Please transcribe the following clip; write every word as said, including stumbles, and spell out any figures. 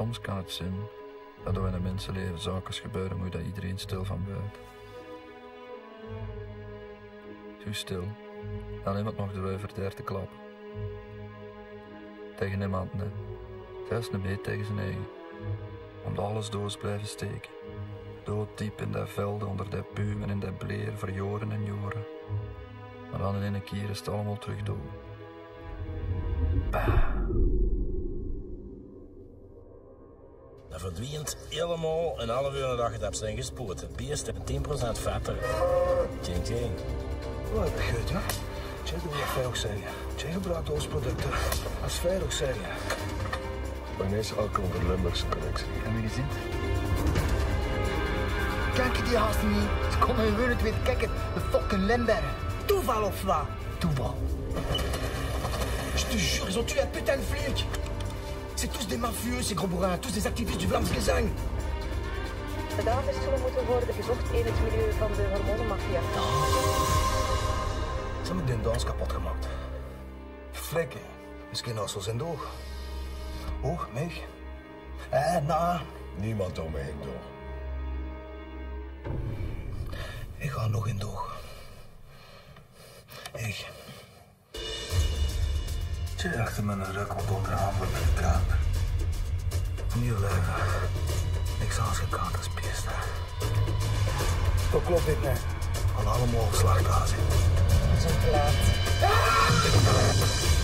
soms kan het zijn dat er in een mensenleven zaken gebeuren moet dat iedereen stil van buiten. Zo stil, dan iemand nog de wuiver daar te klappen. Tegen iemand, nee. Zelfs niet mee tegen zijn eigen. Omdat alles doos blijven steken. Dooddiep in die velden, onder die bomen en die bleer, voor jaren en jaren. Maar dan in een keer is het allemaal terug dood. Bah. Dat verdwijnt helemaal een half uur nadat je het hebt zijn gespoord. Het beest heeft tien procent vetter. Tjing, tjing. Wat heb je goed, hè? Tjing, dat wil ik veilig zeggen. Tjing gebruikt ons producten. Dat is veilig zeggen. Ineens alcohol de Limburgse connectie. Heb je gezien? Kijk je die haast niet? Ze komen gewoon het weer kijken. De fucking Limburg. Toeval of wat? Toeval. Je te jure, ils ont tué un putain de flic. C'est tous des mafieux, ces gros bourrins. Tous des activistes du Vlaams Gezang. De daders zullen moeten worden gezocht in het milieu van de hormonenmafia. Ze hebben de dans kapot gemaakt. Vlekken. Misschien als ze in door. Hoog, mij. Eh, nou. Niemand om me heen door. Ik ga nog in door. Ik. Zit achter mijn ruk op onder de handen met de kamer. Nieuw leven. Niks anders gekant als beest. Dat klopt niet, nee. Van allemaal geslacht aan zitten. We zijn te laat. Ah!